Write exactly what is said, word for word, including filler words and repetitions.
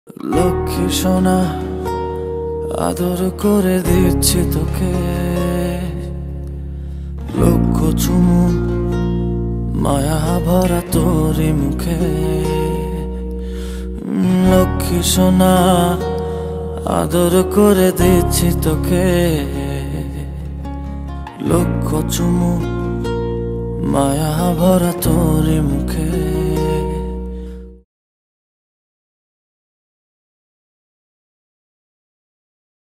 লক্ষ্মী সোনা আদর করে দিচ্ছি তোকে, লক্ষ চুমু মায়া ভরা তোরি মুখে। লক্ষ্মী সোনা আদর করে দিচ্ছি তোকে, লক্ষ চুমু মায়া ভরা তোরি মুখে।